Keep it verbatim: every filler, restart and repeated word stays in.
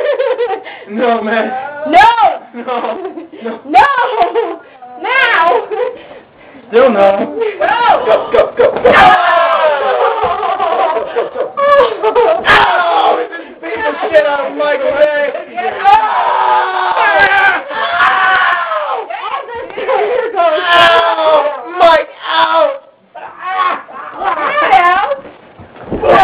No, man. No! No. No. No! Now! Still no. No! Go, go, go, go. Oh! Oh! This is beating the shit out of Michael Bay. Get up!